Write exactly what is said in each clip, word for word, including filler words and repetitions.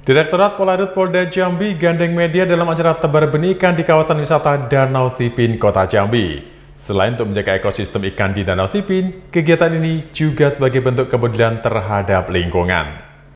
Direktorat Polairut Polda Jambi gandeng media dalam acara tebar benih ikan di kawasan wisata Danau Sipin, Kota Jambi. Selain untuk menjaga ekosistem ikan di Danau Sipin, kegiatan ini juga sebagai bentuk kepedulian terhadap lingkungan.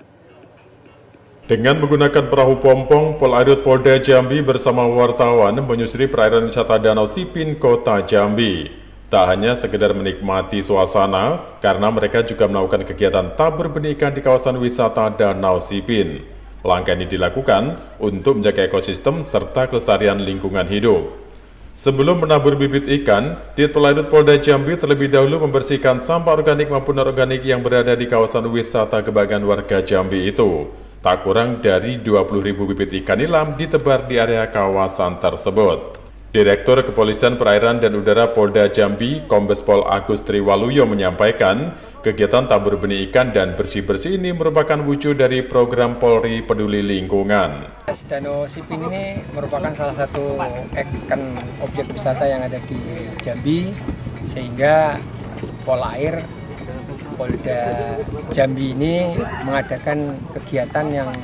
Dengan menggunakan perahu pompong, Polairut Polda Jambi bersama wartawan menyusuri perairan wisata Danau Sipin, Kota Jambi. Tak hanya sekedar menikmati suasana, karena mereka juga melakukan kegiatan tabur benih ikan di kawasan wisata Danau Sipin. Langkah ini dilakukan untuk menjaga ekosistem serta kelestarian lingkungan hidup. Sebelum menabur bibit ikan, Dit Polairut Polda Jambi terlebih dahulu membersihkan sampah organik maupun anorganik yang berada di kawasan wisata kebanggaan warga Jambi itu. Tak kurang dari dua puluh ribu bibit ikan nilam ditebar di area kawasan tersebut. Direktur Kepolisian Perairan dan Udara Polda Jambi, Kombes Pol Agus Triwaluyo menyampaikan, kegiatan tabur benih ikan dan bersih-bersih ini merupakan wujud dari program Polri Peduli Lingkungan. Danau Sipin ini merupakan salah satu ikon objek wisata yang ada di Jambi, sehingga Polair Polda Jambi ini mengadakan kegiatan yang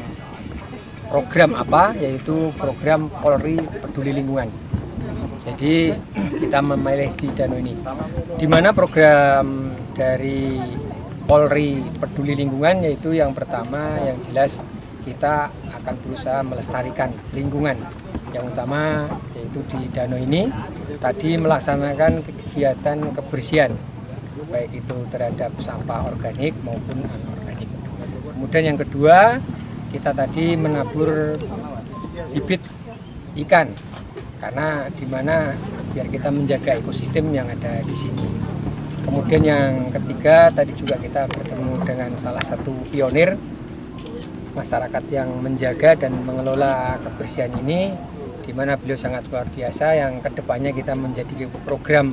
program apa, yaitu program Polri Peduli Lingkungan. Jadi kita memilih di danau ini, di mana program dari Polri Peduli Lingkungan yaitu yang pertama yang jelas kita akan berusaha melestarikan lingkungan. Yang utama yaitu di danau ini tadi melaksanakan kegiatan kebersihan, baik itu terhadap sampah organik maupun anorganik. Kemudian yang kedua, kita tadi menabur bibit ikan, karena di mana biar kita menjaga ekosistem yang ada di sini. Kemudian yang ketiga, tadi juga kita bertemu dengan salah satu pionir masyarakat yang menjaga dan mengelola kebersihan ini, di mana beliau sangat luar biasa, yang kedepannya kita menjadi program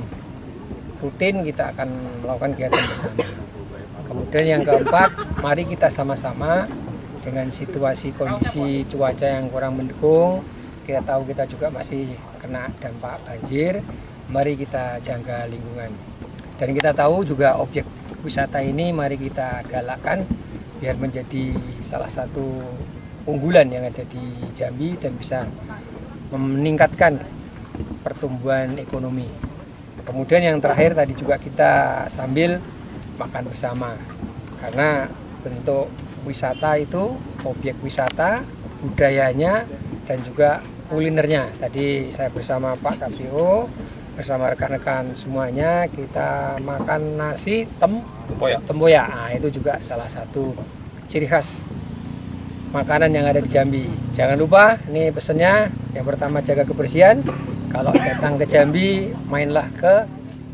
rutin, kita akan melakukan kegiatan bersama. Kemudian yang keempat, mari kita sama-sama dengan situasi kondisi cuaca yang kurang mendukung, kita tahu kita juga masih kena dampak banjir, mari kita jaga lingkungan. Dan kita tahu juga objek wisata ini mari kita galakkan biar menjadi salah satu unggulan yang ada di Jambi dan bisa meningkatkan pertumbuhan ekonomi. Kemudian yang terakhir tadi juga kita sambil makan bersama, karena bentuk wisata itu objek wisata, budayanya, dan juga kulinernya. Tadi saya bersama Pak K P O, bersama rekan-rekan semuanya, kita makan nasi tem tempoyak. tempoyak. Nah, itu juga salah satu ciri khas makanan yang ada di Jambi. Jangan lupa, ini pesannya, yang pertama jaga kebersihan. Kalau datang ke Jambi, mainlah ke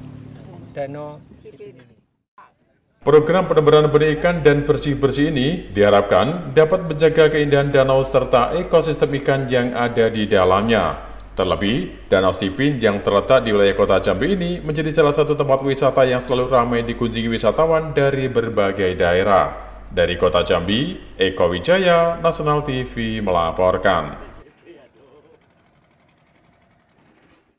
Danau Sipin ini. Program penebaran benih ikan dan bersih-bersih ini diharapkan dapat menjaga keindahan danau serta ekosistem ikan yang ada di dalamnya. Terlebih, Danau Sipin yang terletak di wilayah Kota Jambi ini menjadi salah satu tempat wisata yang selalu ramai dikunjungi wisatawan dari berbagai daerah. Dari Kota Jambi, Eko Wijaya, Nasional T V melaporkan.